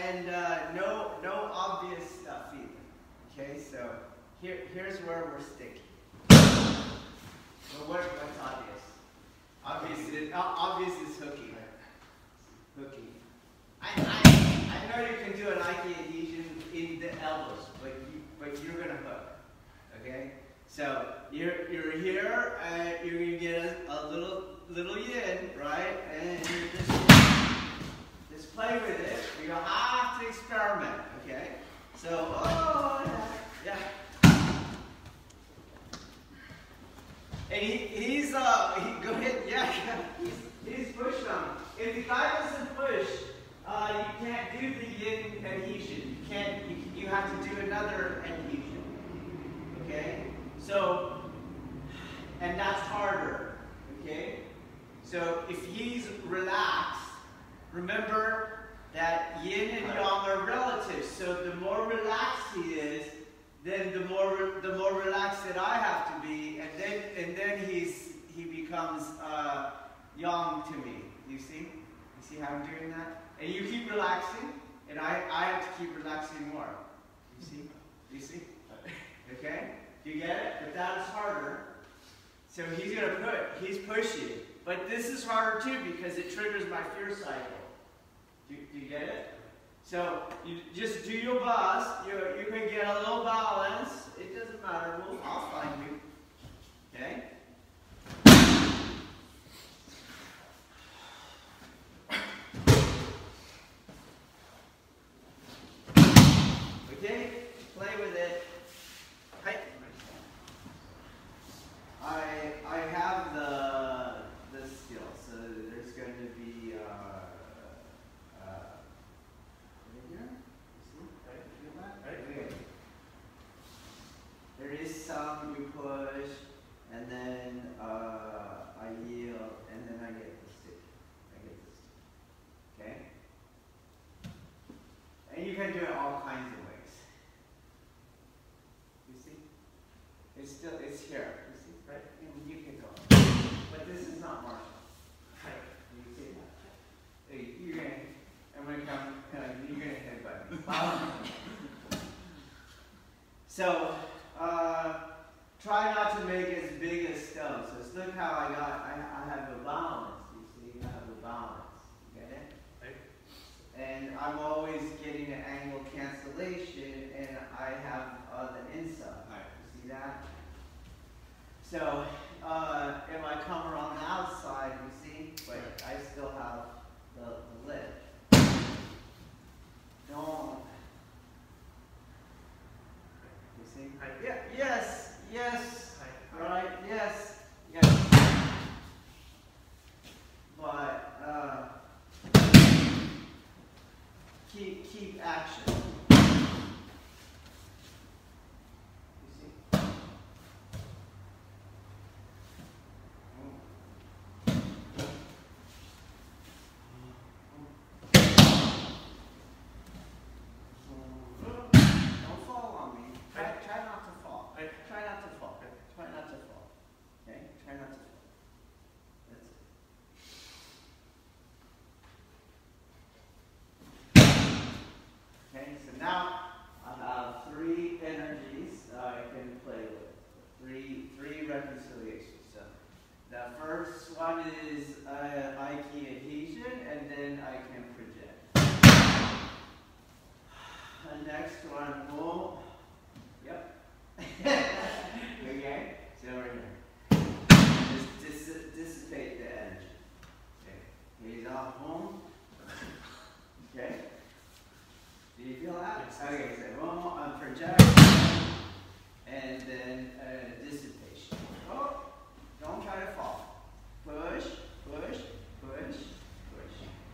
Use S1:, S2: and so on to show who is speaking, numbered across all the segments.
S1: and no obvious stuff either. Okay, so here's where we're sticking. Well, what's obvious? Obvious is hooking. Hooking. I know you can do an Aiki adhesion in the elbows, but you're gonna hook. Okay? So you're here, and you're gonna get a little yin, right? And you just play with it. You don't have to experiment. Okay? So yeah. And he's go ahead, yeah, he's pushing on. If the guy doesn't push, you can't do the yin adhesion. You have to do another adhesion. Okay? So, and that's harder. Okay? So if he's relaxed, remember that yin and yang are relative. So the more relaxed he is, then the more relaxed that I have to be, and then he becomes yang to me. You see? You see how I'm doing that? And you keep relaxing, and I have to keep relaxing more. You see? You see? Okay? Do you get it? But that's harder. So he's pushing. But this is harder too because it triggers my fear cycle. Do you get it? So you just do your best. You can get a little balance. It doesn't matter. I'll find you. Okay? Okay? Play with it. Hi. I have the skill. So there's going to be there is some you push, and then I yield, and then I get the stick. Okay? And you can do it all kinds of ways. You see? It's here. You see? Right? And you can go. But this is not martial. Right? You see that? Hey, I'm going to come, you're going to headbutt me. So, try not to make as big as stones. So look how I have a balance. You see, I have a balance. You get it? Right. And I'm always getting an angle cancellation, and I have the inside. Right. You see that? So, if I come around the outside, you see, but I still have the lid. Don't. You see? Yeah, yes, right, yes. But keep action. You see? So now I have three energies I can play with. Three reconciliations. So the first one is Aiki adhesion, and then I can project. The next one will, yep. Okay, so over here. Just dissipate the energy. Okay, he's off home. Okay. Do you feel that? Okay, so one more projection, and then dissipation. Oh, don't try to fall. Push, push, push, push.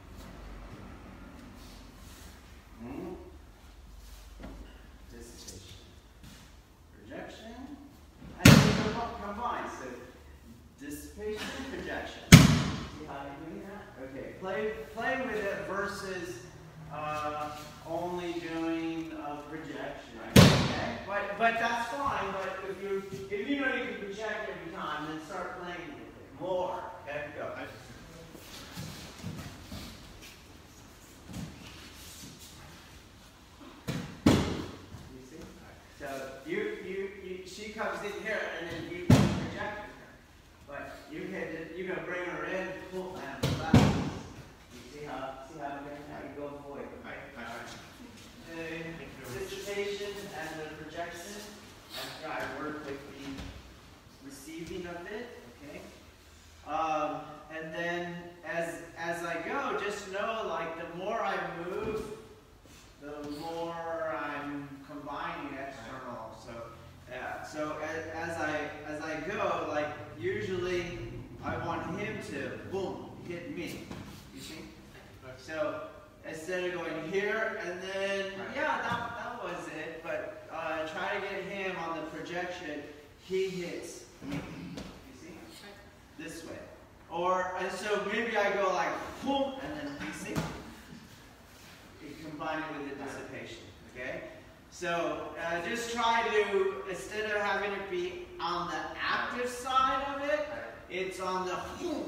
S1: Dissipation. Projection. And then combine. So dissipation and projection. See how you're doing that? Okay, play with it versus only doing projection. Okay? But that's fine. But if you know you can project every time, then start playing with it more. Okay, go. comes in here and then you project her. But you can bring her in, pull, and relax. You see how you go forward. Anticipation and the projection. After I work with the receiving of it, okay? And then as I go, just know like the more I move, the more I'm combining external. So yeah. So as I go, like usually I want him to boom hit me. You see? So instead of going here and then yeah, that was it. But try to get him on the projection. He hits me. You see? This way. And so maybe I go like boom and then you see? You combine it with the dissipation. Okay? So just try to, instead of having it be on the active side of it, it's on the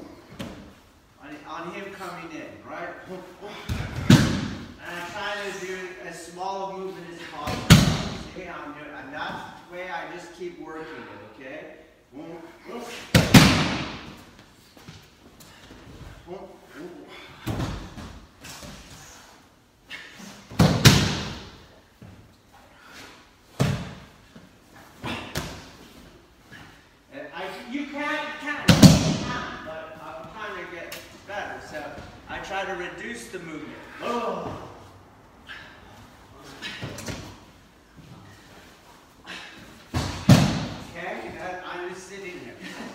S1: on him coming in, right? And I'm trying to do as small a movement as possible. See how I'm doing? And that's the way I just keep working it, okay? You can, but I'm trying to get better. So I try to reduce the movement. Oh. Okay, I'm just sitting here.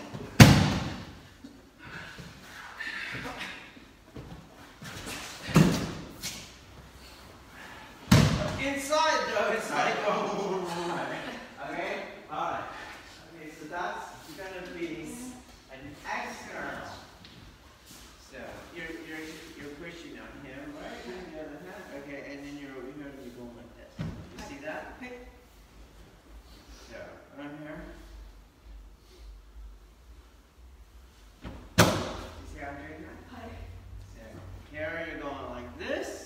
S1: Inside though, it's like, oh. Okay, all right. Okay, so that's going to be an external. So you're pushing on him, right? And the other hand. Okay, and then you're going to be going like this. You see that? So on here. You see how I'm doing that? Hi. So here you're going like this.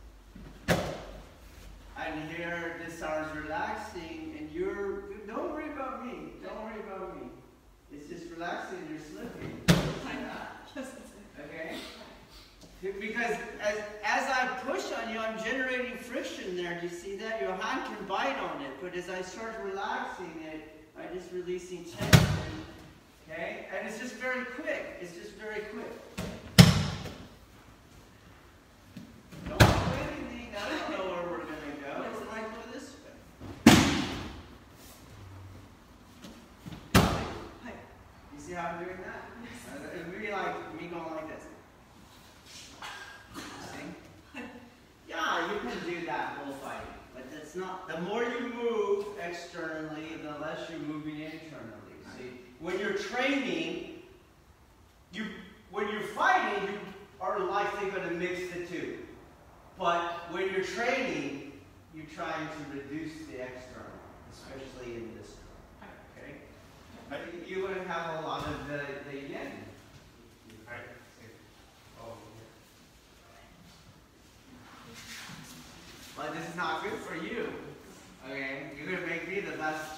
S1: And here this arm's relaxing, and don't worry about me. Don't worry about me. It's just relaxing and you're slipping. Okay? Because as I push on you, I'm generating friction there. Do you see that? Your hand can bite on it, but as I start relaxing it, I'm just releasing tension. Okay? And it's just very quick. It's just very quick. Don't do anything. I don't know where we're going to go. It's like go this way. You see how I'm doing that? It would be like me going like this. See? Yeah, you can do that whole fighting. But it's not. The more you move externally, the less you're moving internally. See? When you're training, when you're fighting, you are likely going to mix the two. But when you're training, you're trying to reduce the external, especially in this one. Okay? But you're going to have a lot of the yin. But this is not good for you. Okay? You're going to make me the best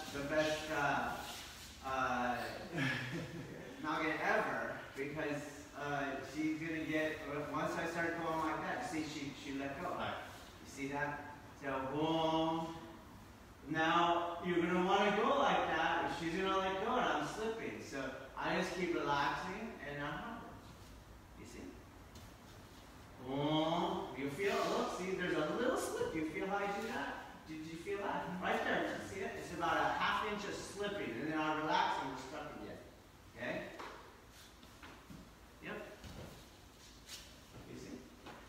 S1: noggin ever, because she's going to get, once I start going like that, see, she let go. You see that? So, boom. Now, you're going to want to go like that, she's going to let go, and I'm slipping. So, I just keep relaxing, and I'm hovering. You see? Boom. You feel, look, see, there's a little slip. You feel how I do that? Did you feel that? Right there. Did you see it? It's about a ½ inch of slipping, and then I relax, and we're stuck again. Okay? Yep. You see?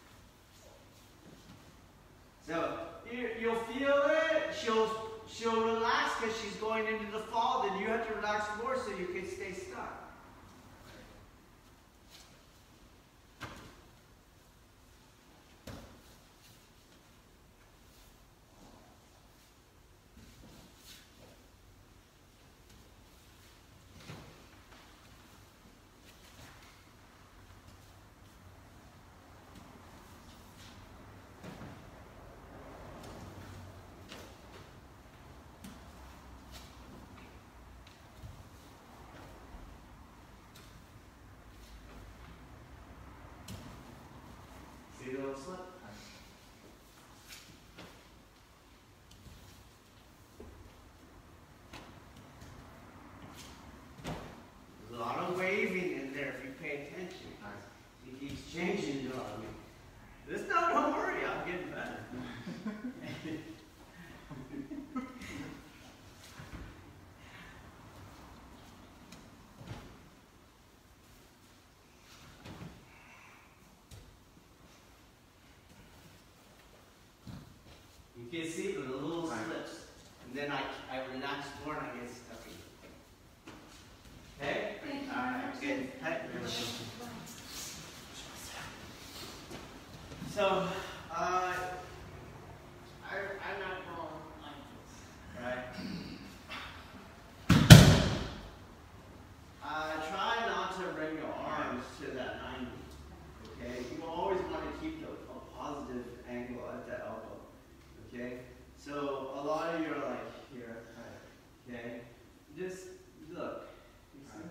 S1: So you'll feel it. She'll relax because she's going into the fall. Then you have to relax more so you can stay stuck. See the little slip? There's a lot of waving in there if you pay attention. He keeps changing it on me. This no, don't worry, I'm getting better. You can see the little slips, and then I relax more and I get stuck in. Okay? Alright, good. So, I'm not going like this, right? Try not to bring your arms to that 90, okay? You always want to keep a positive angle at the elbow, okay? So, a lot of you are like here, okay? Just look. You see?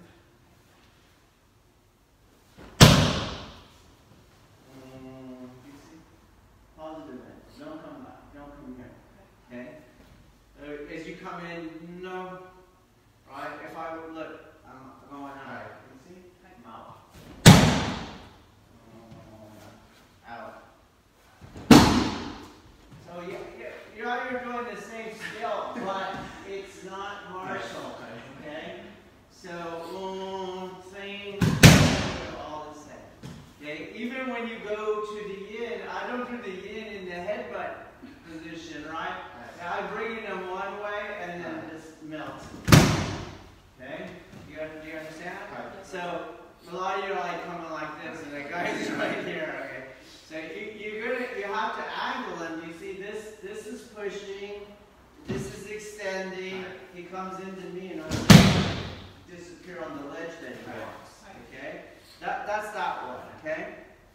S1: You see? Positive angle. Don't come back. Don't come here. Okay? As you come in, no. Right? If I would look, I'm going out. You see? Mouth. Out. So you're doing the same skill, but it's not martial. Okay? So same, all the same. Okay? Even when you go to the yin, I don't do the yin in the headbutt position, right? I bring it in one way and then just melt. Okay? You understand? So a lot of you are like coming like this, and the guy's right here. Okay? So you have to angle him. You see this is pushing, this is extending. He comes into me and I disappear on the ledge that he walks. Okay? That's that one, okay?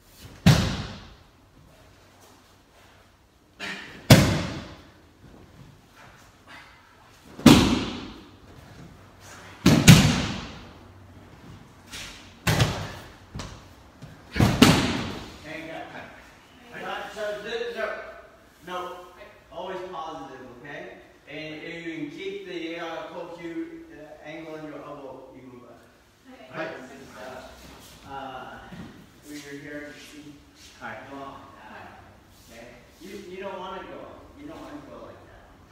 S1: No, always positive, okay? And you can keep the Kokyu angle in your elbow even better. Right? When you're here, you see, go on. Okay? You don't want to go. You don't want to go like that.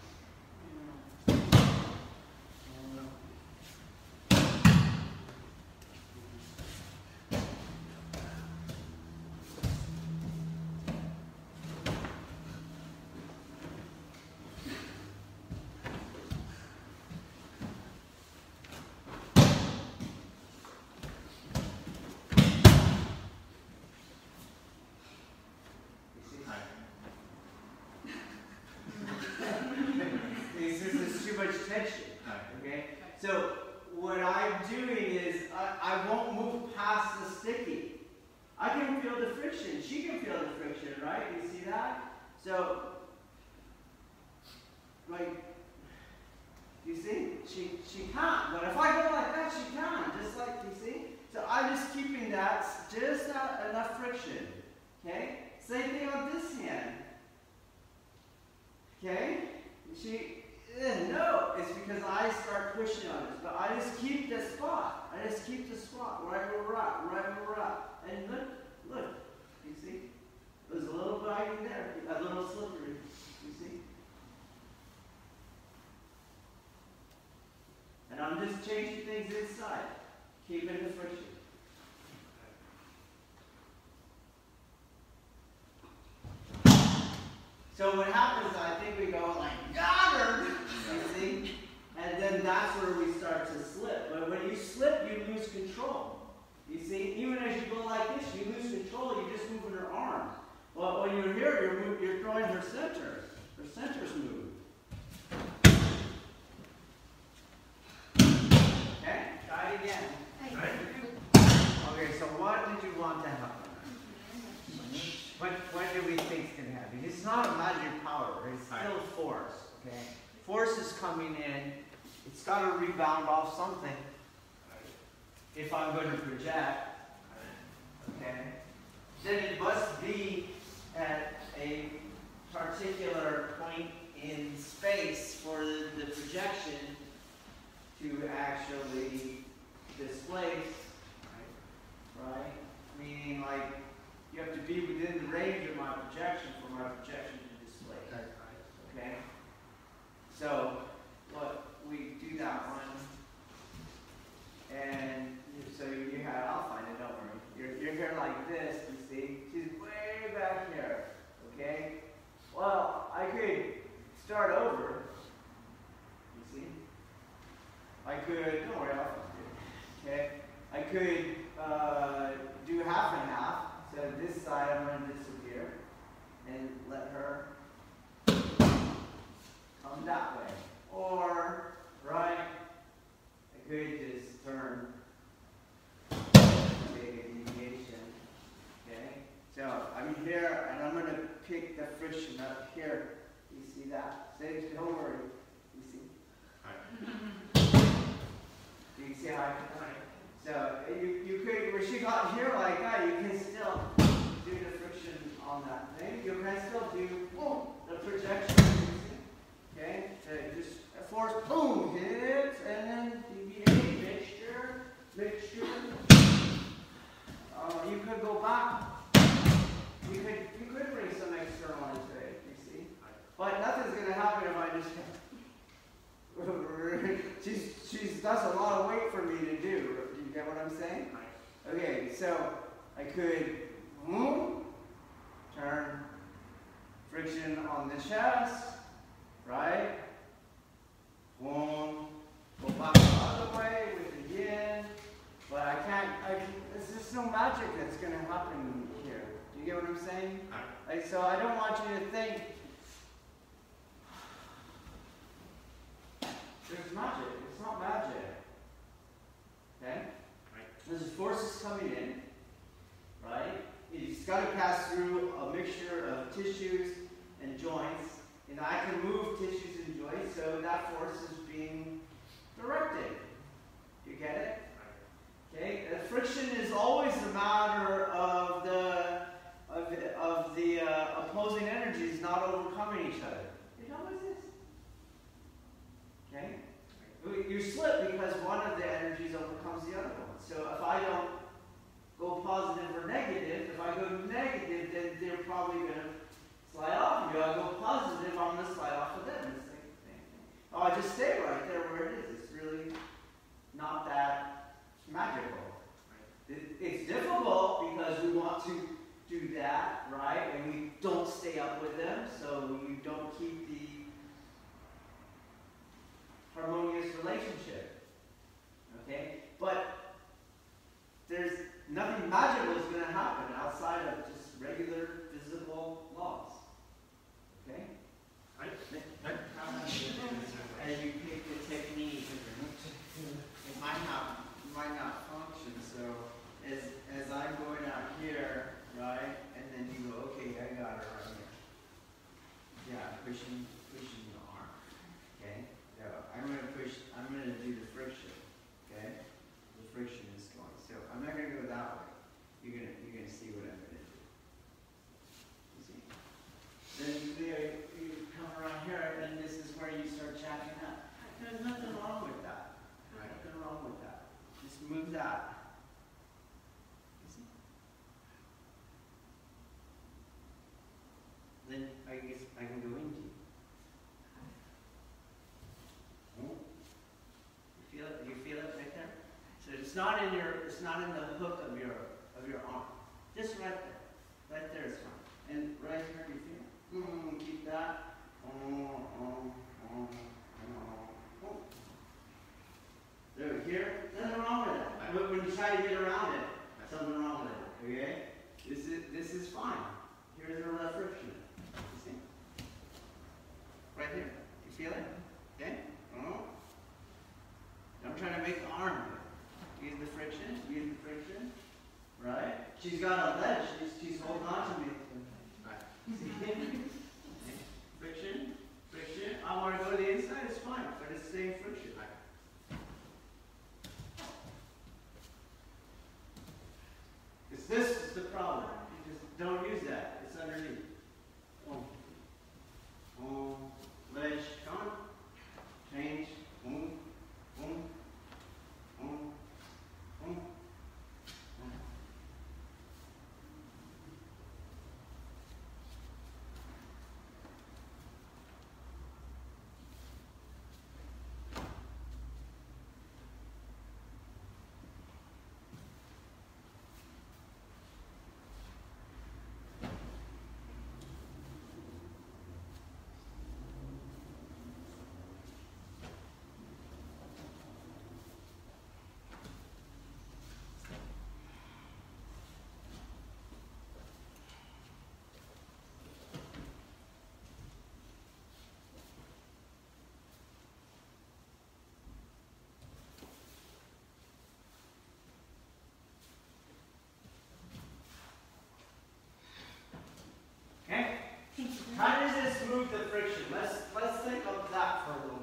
S1: Tension, okay? So what I'm doing is I won't move past the sticky. I can feel the friction. She can feel the friction, right? You see that? So, like, you see? She can't. But if I go like that, she can. Just like, you see? So I'm just keeping that, just enough friction. Okay? Same thing on this hand. Okay? No, it's because I start pushing on this. But I just keep the spot. I just keep the spot right where we're at. And look. You see? There's a little biting there. A little slippery. You see? And I'm just changing things inside. Keeping the friction. So what happens, I think we go like, got her! You see? And then that's where we start to slip. But when you slip, you lose control. You see? Even as you go like this, you lose control. You're just moving her arms. Well, when you're here, you're throwing her center. Her center's moved. Okay? Try it again. Right? Okay, so what did you want to happen? What do we think is going to happen? It's not a magic power. It's still force. Okay? Force is coming in. It's got to rebound off something. If I'm going to project. Okay? Then it must be pick the friction up here. You see that? Don't worry. You see? Do you see how I can? So you could, when she got here like that, you can still do the friction on that thing. You can still do the projection. Okay? So just force, boom, hit, and then DBA, mixture. You could go back. You could bring some external into it, you see? But nothing's going to happen if I just... that's a lot of weight for me to do. Do you get what I'm saying? Okay, so I could turn friction on the chest, right? Boom. Go back the other way with the yin. But I can't, there's just no magic that's going to happen here. Do you get what I'm saying? Like, so I don't want you to think there's magic. It's not magic. Okay? There's forces coming in, right? It's got to pass through a mixture of tissues and joints. And I can move tissues and joints, so that force is being directed. You get it? Okay? The friction is always a matter of the opposing energies not overcoming each other. It always is. Okay? You slip because one of the energies overcomes the other one. So if I don't go positive or negative, if I go negative, then they're probably going to slide off of you. I go positive, I'm going to slide off of them. It's the same thing. Oh, I just stay right there where it is. It's really not that magical. It's difficult because we want to do that, right? And we don't stay up with them, so you don't keep the harmonious relationship. Okay? But there's nothing magical is going to happen outside of just regular physical laws. Okay? And you pick the technique. It might not function. So as I'm going out here, right, and then you go, okay, I got it right here. Yeah, pushing the arm. Okay? So I'm gonna do the friction. Okay? The friction is going. So I'm not gonna go that way. You're gonna see what I'm gonna do. You see? Then you come around here, and this is where you start jacking up. There's nothing wrong with that. Right? Nothing wrong with that. Just move that. You see? Then I guess I can go into. You feel it right there? So it's not in the hook of your arm. Just right there. Right there is fine. And right here you feel it. Keep that. There, here, nothing wrong with that. When you try to get around it, something wrong with it. Okay? This is fine. Here's where that friction is. You see? Right here. You feel it? Okay? I'm trying to make the arm good. Use the friction, right? She's got a ledge, she's holding on to me. Right. How does this move the friction? Let's think of that for a little